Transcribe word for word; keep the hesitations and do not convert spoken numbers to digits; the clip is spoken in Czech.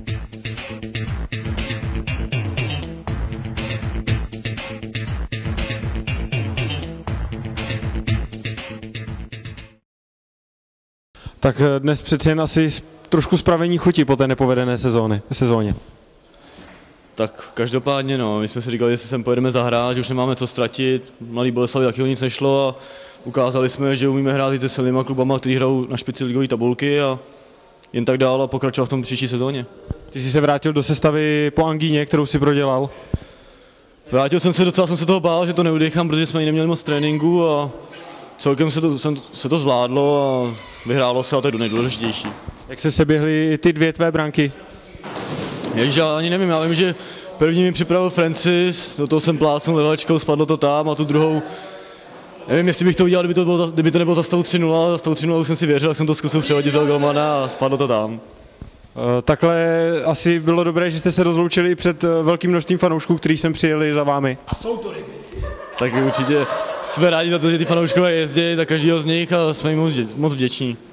Tak dnes přeci jen asi trošku spravení chuti po té nepovedené sezóny, sezóně. Tak každopádně no, my jsme si říkali, jestli sem pojedeme zahrát, že už nemáme co ztratit, Mladý Boleslavi taky o nic nešlo a ukázali jsme, že umíme hrát i se silnýma klubama, kteří hrajou na špici ligové tabulky a jen tak dál a pokračovat v tom příští sezóně. Ty jsi se vrátil do sestavy po angíně, kterou si prodělal? Vrátil jsem se, docela jsem se toho bál, že to neudechám, protože jsme ji neměli moc tréninku a celkem se to, se to zvládlo a vyhrálo se a to je nejdůležitější. Jak se seběhly ty dvě tvé branky? Ježiš, já ani nevím, já vím, že první mi připravil Francis, do toho jsem plácnul levačkou, spadlo to tam a tu druhou, nevím, jestli bych to udělal, kdyby to, bylo, kdyby to nebylo za stavu tři nula, za stavu tři nula už jsem si věřil, tak jsem to zkusil přehodit do golmana a spadlo to tam. Takhle asi bylo dobré, že jste se rozloučili před velkým množstvím fanoušků, kteří sem přijeli za vámi. A jsou to ryby. Tak určitě jsme rádi za to, že ty fanouškové jezdí, za každého z nich a jsme jim moc vděční.